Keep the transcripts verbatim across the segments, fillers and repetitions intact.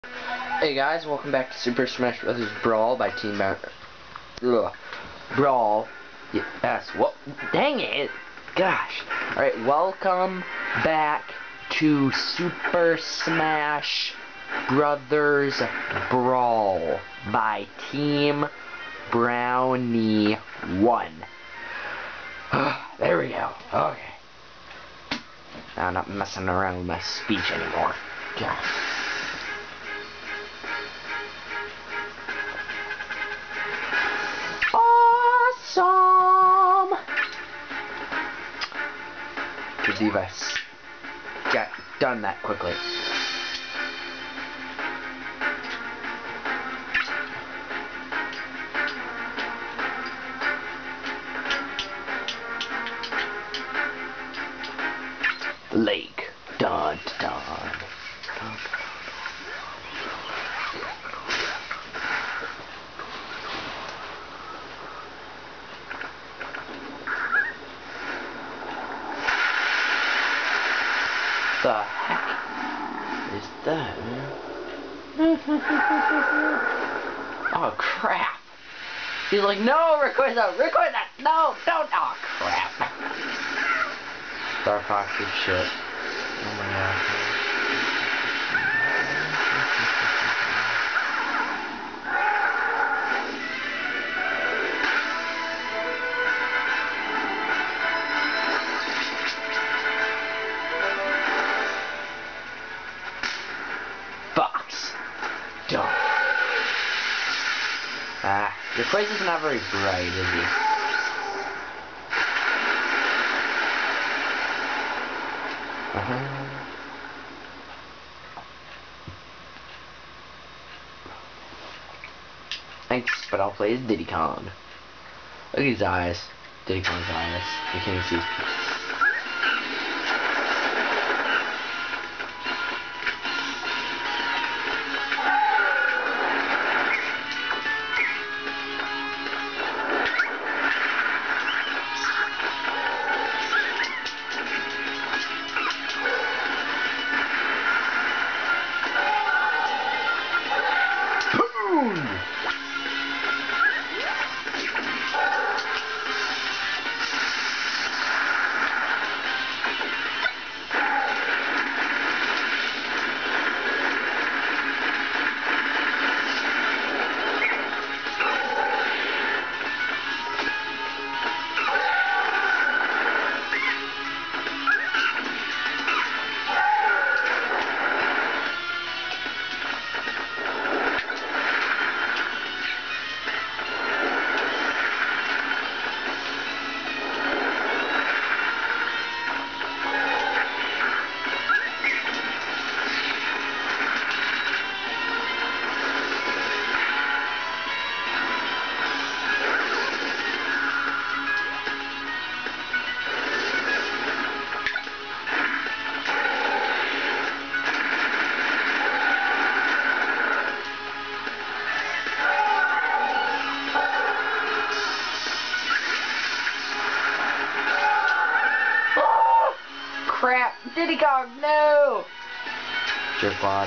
Hey guys, welcome back to Super Smash Bros. Brawl by Team Ugh. Brawl. Yes, what? Dang it! Gosh. Alright, welcome back to Super Smash Brothers Brawl by Team Brownie one. There we go. Okay. Now I'm not messing around with my speech anymore. Gosh. Awesome! Good device. Got done that quickly. Lake. Dun dun. Dun. The heck is that, man? Oh crap! He's like, no, record that, record that, no, don't. Oh crap! Star Fox is shit. Oh my god. Ah, your place is not very bright, is he? Uh-huh. Thanks, but I'll play as Diddy Kong. Look at his eyes. Diddy Kong's eyes. You can't even see his face. Crap! Diddy Kong, no! Jerkwad.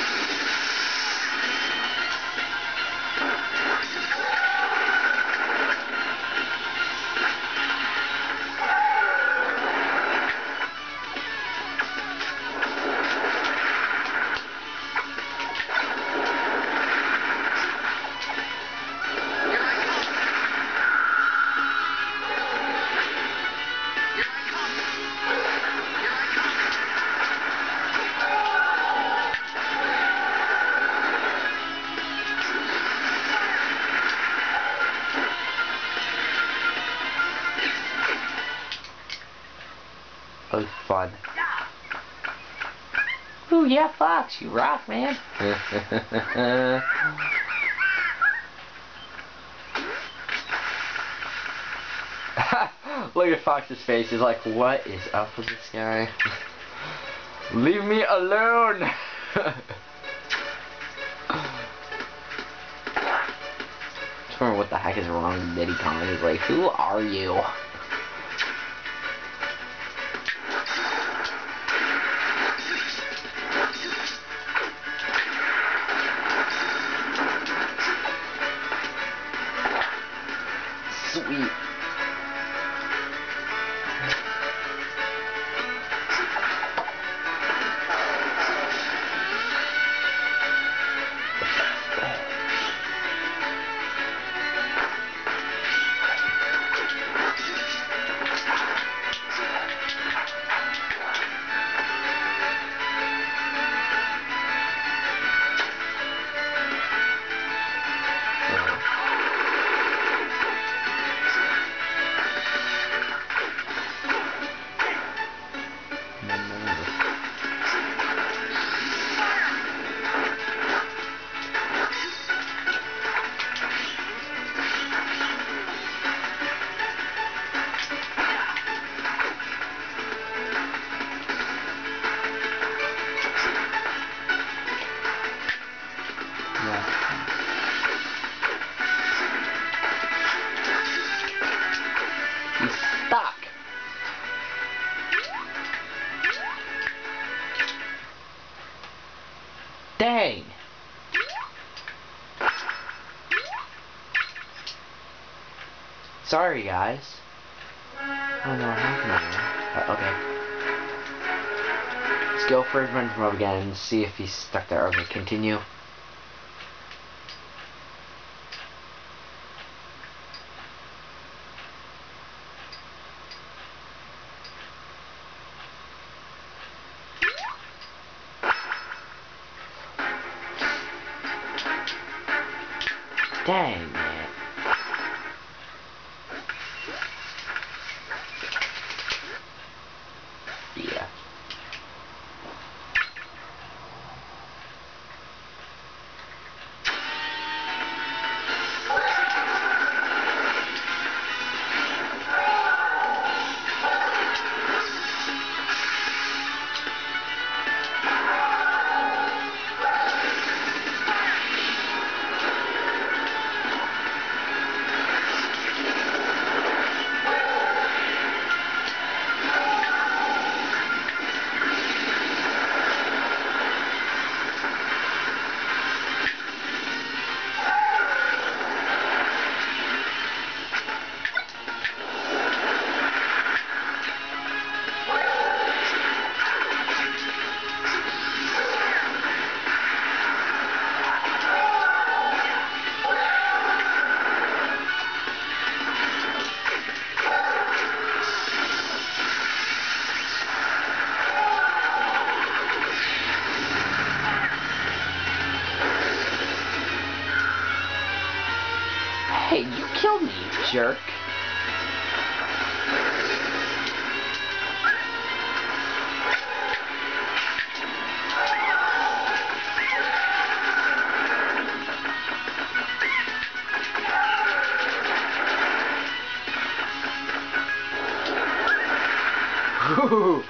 That was fun. Ooh, yeah, Fox, you rock, man. Look at Fox's face. He's like, what is up with this guy? Leave me alone! I just wonder what the heck is wrong with Diddy Kong. He's like, who are you? Dang. Sorry, guys. I don't know what happened there. But okay. Let's go for his run from up again and see if he's stuck there. Okay, continue. Dang, man. Yeah. Hey, you killed me, you jerk. Whew.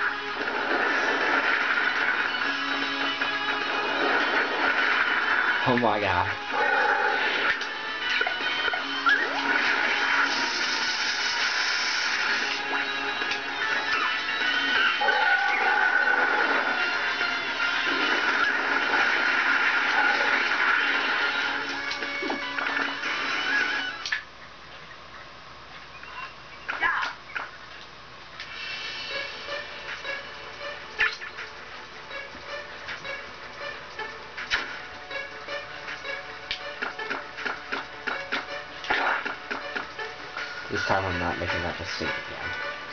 Oh my god. This time I'm not making that mistake again.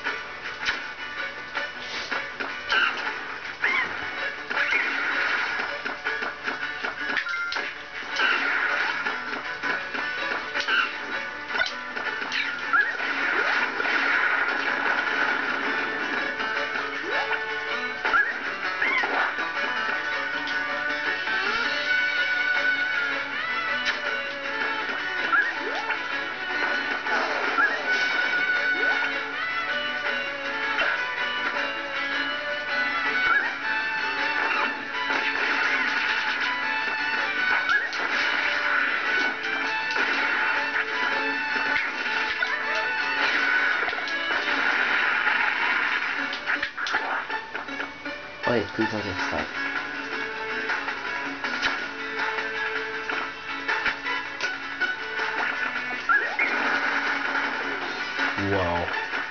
Wait, please don't get stuck. Whoa.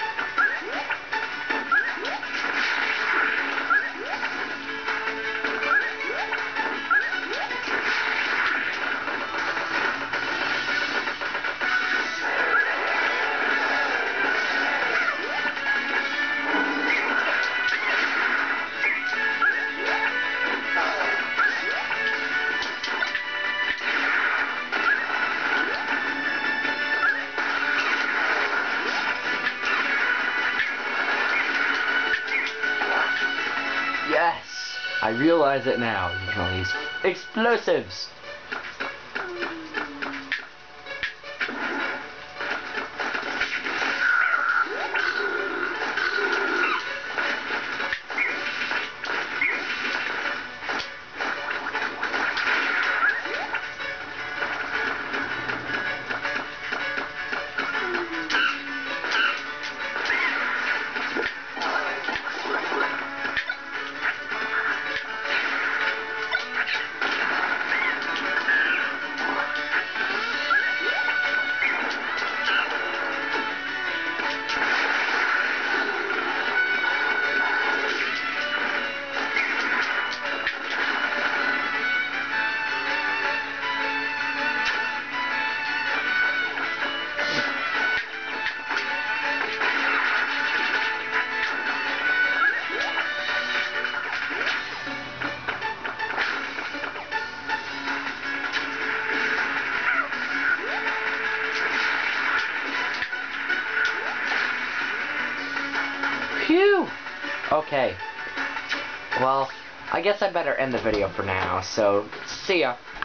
Yes! I realize it now. You can only use explosives! Okay. Well, I guess I better end the video for now, so see ya.